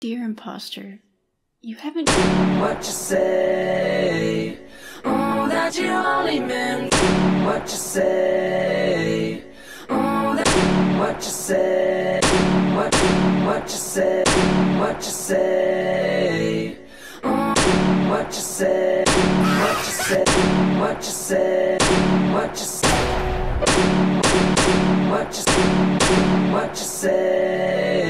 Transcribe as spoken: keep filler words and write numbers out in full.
Dear imposter, you haven't... What you say? Oh, that you only meant what you say. Oh, that what you say. What what you say? What you say? Oh, what you say? What you say? What you say? What you say? What you what you say?